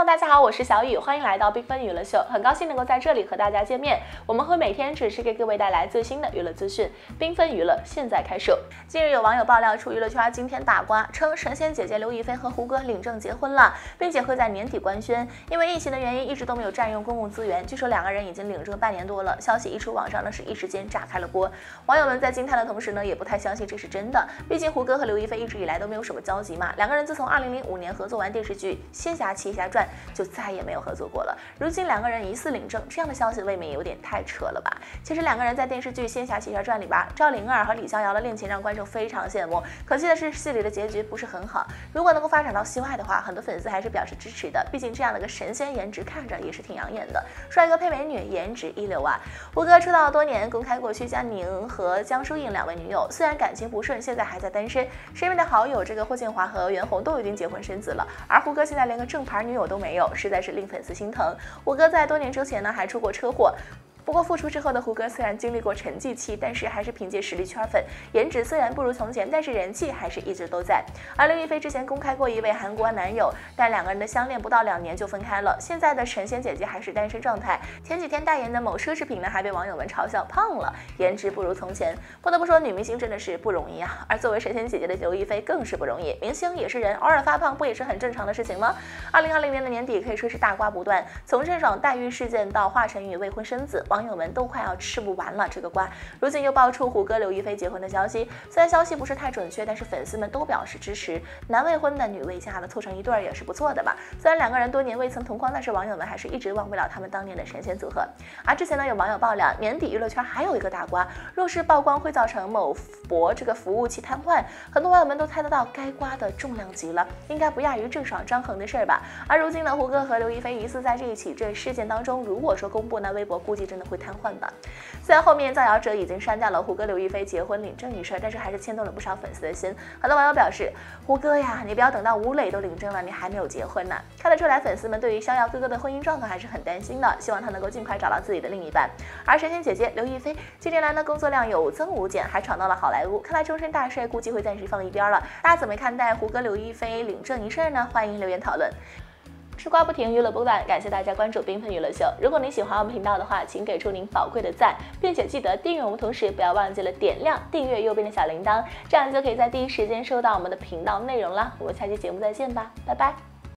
大家好，我是小雨，欢迎来到缤纷娱乐秀，很高兴能够在这里和大家见面。我们会每天准时给各位带来最新的娱乐资讯，缤纷娱乐现在开始。近日有网友爆料出娱乐圈惊天大瓜，称神仙姐姐刘亦菲和胡歌领证结婚了，并且会在年底官宣。因为疫情的原因，一直都没有占用公共资源。据说两个人已经领证半年多了，消息一出，网上呢是一时间炸开了锅。网友们在惊叹的同时呢，也不太相信这是真的，毕竟胡歌和刘亦菲一直以来都没有什么交集嘛。两个人自从2005年合作完电视剧《仙侠奇侠传》，就再也没有合作过了。如今两个人疑似领证，这样的消息未免有点太扯了吧？其实两个人在电视剧《仙侠奇侠传》里吧，赵灵儿和李逍遥的恋情让观众非常羡慕。可惜的是，戏里的结局不是很好。如果能够发展到戏外的话，很多粉丝还是表示支持的。毕竟这样的个神仙颜值看着也是挺养眼的，帅哥配美女，颜值一流啊！胡歌出道多年，公开过徐佳宁和江疏影两位女友，虽然感情不顺，现在还在单身。身边的好友这个霍建华和袁弘都已经结婚生子了，而胡歌现在连个正牌女友都没有，实在是令粉丝心疼。胡歌在多年之前呢还出过车祸。不过复出之后的胡歌虽然经历过沉寂期，但是还是凭借实力圈粉，颜值虽然不如从前，但是人气还是一直都在。而刘亦菲之前公开过一位韩国男友，但两个人的相恋不到2年就分开了。现在的神仙姐姐还是单身状态。前几天代言的某奢侈品呢，还被网友们嘲笑胖了，颜值不如从前。不得不说，女明星真的是不容易啊。而作为神仙姐姐的刘亦菲更是不容易，明星也是人，偶尔发胖不也是很正常的事情吗？2020年的年底可以说是大瓜不断，从郑爽代孕事件到华晨宇未婚生子，网友们都快要吃不完了这个瓜。如今又爆出胡歌刘亦菲结婚的消息，虽然消息不是太准确，但是粉丝们都表示支持。男未婚的女未嫁的，凑成一对也是不错的吧。虽然两个人多年未曾同框，但是网友们还是一直忘不了他们当年的神仙组合。而之前呢，有网友爆料，年底娱乐圈还有一个大瓜，若是曝光会造成某博这个服务器瘫痪，很多网友们都猜得到该瓜的重量级了，应该不亚于郑爽张恒的事儿吧。而如今呢，胡歌和刘亦菲疑似在这一起事件当中，如果说公布，那微博估计真的会瘫痪吧。虽然后面造谣者已经删掉了胡歌刘亦菲结婚领证一事，但是还是牵动了不少粉丝的心。很多网友表示，胡歌呀，你不要等到吴磊都领证了，你还没有结婚呢。看得出来，粉丝们对于逍遥哥哥的婚姻状况还是很担心的，希望他能够尽快找到自己的另一半。而神仙姐姐刘亦菲近年来呢，工作量有增无减，还闯到了好莱坞，看来终身大事估计会暂时放一边了。大家怎么看待胡歌刘亦菲领证一事呢？欢迎留言讨论。吃瓜不停，娱乐不断，感谢大家关注缤纷娱乐秀。如果您喜欢我们频道的话，请给出您宝贵的赞，并且记得订阅我们，同时不要忘记了点亮订阅右边的小铃铛，这样就可以在第一时间收到我们的频道内容啦。我们下期节目再见吧，拜拜。